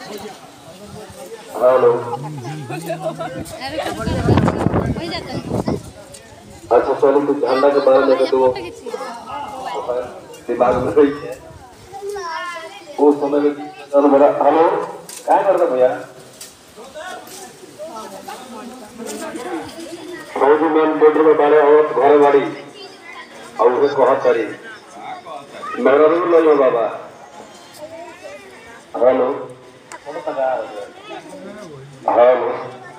Hello. अच्छा चलो तो झंडा के बारे में तो दिमाग में रही है वो समय में चलो मेरा हेलो क्या करता भैया फौजी मैन बॉर्डर में बारे और घरे बाड़ी और उसे कहत करी मेरा रूल नहीं हो बाबा हेलो हेलो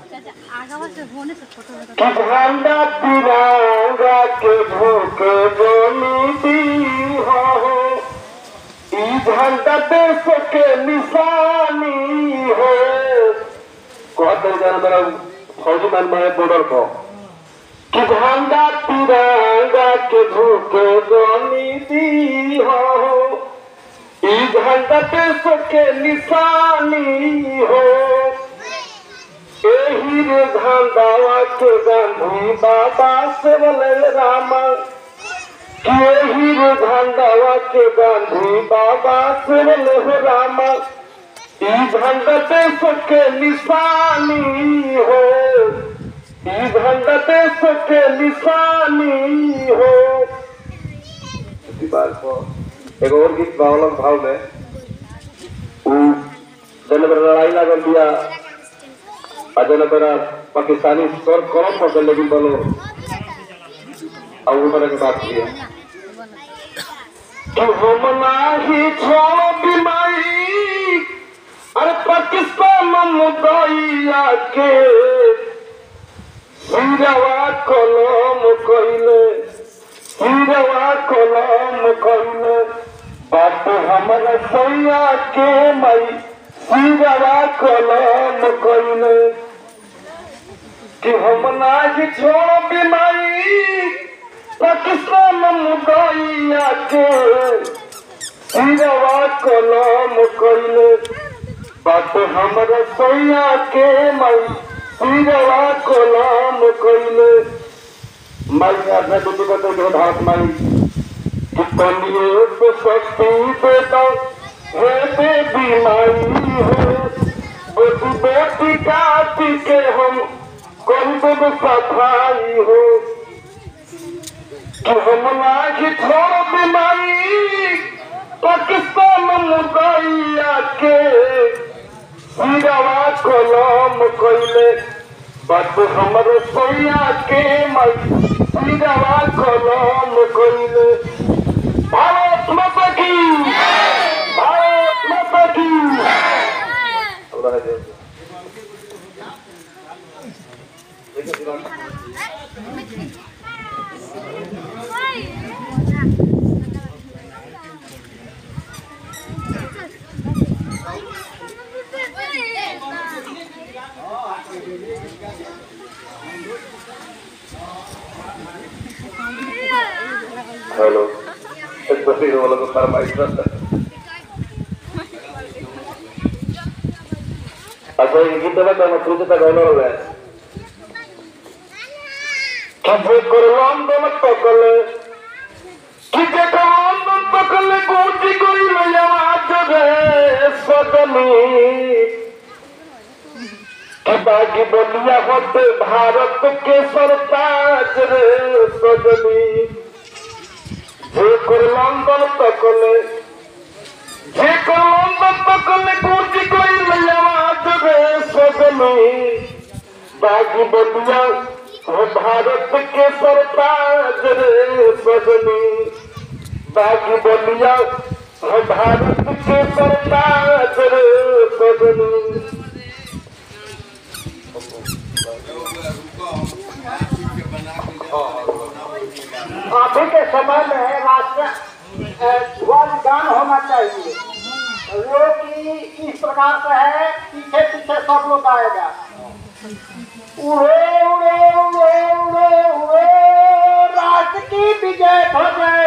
झंडा तिरंगा के भूखे बोली दी हो झंडा देश के निशानी हो कहते जाना मेरा फौजी मैन मारे बॉर्डर को कि झंडा तिरंगा के भूखे बोली दी हो झंडा देश के निशानी हो यही रे झंडावा के गांधी बाबा से बोले रामा यही रे झंडावा के गांधी बाबा से बोले रामा झंडा देश के निशानी हो झंडा देश के निशानी हो एक और गीत बावलन भाव में जन लड़ाई लागल दिया अजन मेरा पाकिस्तानी स्वर कौन पकड़ लेकिन बोलो अब ऊपर की बात की है कि हम नाही छोड़ बीमारी अरे पाकिस्तान मुदैया के सिरवा कलम कइले सिरवा कलम कइले बात हमारा सैया के मई सिरवा कलम कइले कि हम नाही छोड़ बीमारी पाकिस्तान मुदैया के सिरवा कलम कइले बात हमारा सैया के मई सिरवा कलम कइले मई अपने दुनिया को तो भारत माई कितनी तो शक्ति देता है बेबी माई है बेटी बेटी काटी के हम कोई तो सफाई हो कि हम लाखी छोड़ बीमारी पाकिस्तान मुदैया के सिरवा कलम कइले बात हमरे सैया के मई सिरवा कलम कइले भारत माता की भारत माता की हेलो एक तस्वीर वाला को फरमाइश करता है अच्छा ये गीत में तो तुझे तक गाना हो गया कि कर लंदन पकले कि कर लंदन पकले गोटी कोई ले आवाज रे सदनी कि बागी बलिया होते भारत के सरताज रे सदनी जेकर लंदन पकले गोटी कोई ले आवाज रे सदनी बागी बलिया हो भारत के सरताज रे सदनी बागी बलिया हो भारत के सरताज रे सदनी अभी के समय में राष्ट्र गान होना चाहिए वो कि इस प्रकार से है पीछे पीछे सब लोग आएगा उड़े उड़े उड़े उड़े उड़े राष्ट्र की विजय ध्वज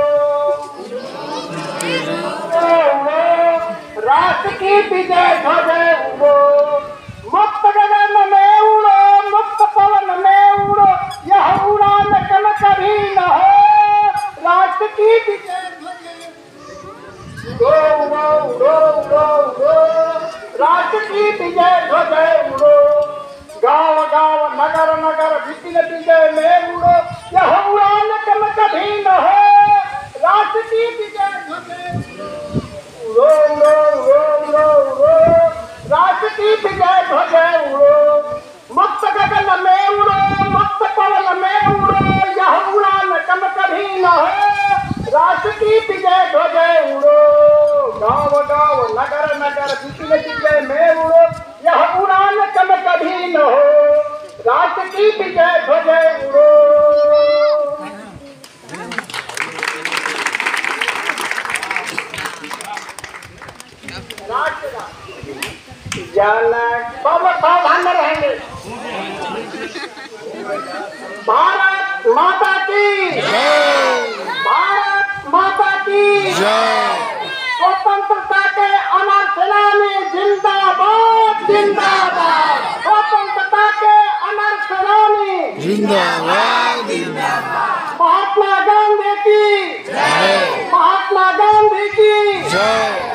उड़े उड़े राष्ट्र की विजय ध्वज उड़ो मुक्त गगन में उड़ो मुक्त पवन में उड़ो यह उड़ान कल कभी न हो राष्ट्र की विजय ध्वज उड़ो उड़ो उड़ो उड़ो राष्ट्र की विजय ध्वज उड़ो, गाँव गाँव नगर नगर विपिन विजय में उड़ो, यह उड़ान कम कभी न हो, राष्ट्र की विजय ध्वज उड़ो उड़ो उड़ो उड़ो उड़ो, राष्ट्र की विजय ध्वज उड़ो, मुक्त गगन में उड़ो, मुक्त पवन में उड़ो, यह उड़ान कम कभी न हो, राष्ट्र की विजय ध्वज उड़ो, गाँव गाँव नगर नगर विपिन विजय में उड़ो, यह उड़ान कम कभी न हो, राष्ट्र की विजय ध्वज उड़ो। जन सब सावधान में रहेंगे। भारत माता की जय, भारत माता की जय, स्वतंत्रता के अमर सेनानी जिंदाबाद जिंदाबाद, स्वतंत्रता के अमर सेनानी जिंदाबाद जिंदाबाद, महात्मा गांधी की जय, महात्मा गांधी की जय।